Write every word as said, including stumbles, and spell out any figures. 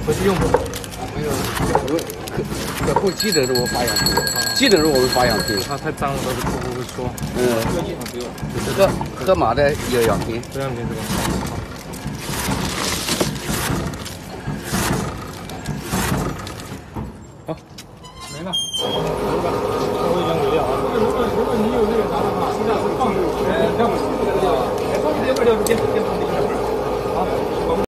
不是用不。 没有，可可不急诊是我发痒皮，急诊是我们发痒皮。 它太脏了，都是不不会说。 嗯，河河马的有痒皮， 这样子是吧？好，没了。